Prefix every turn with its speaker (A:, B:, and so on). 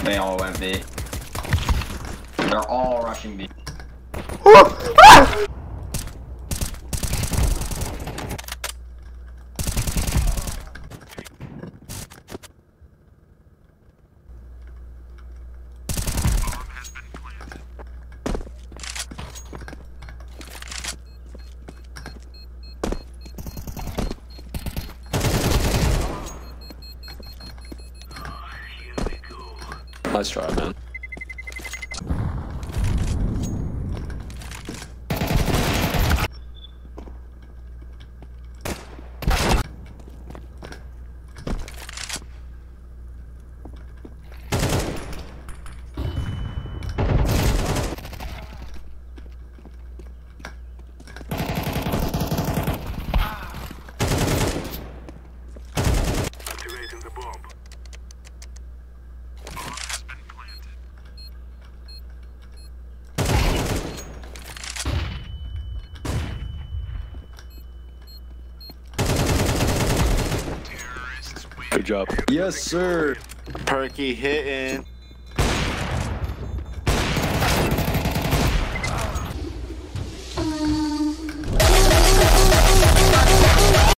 A: They all went B. They're all rushing B.
B: Nice try, man. Good job. Yes, sir.
C: Perky hitting.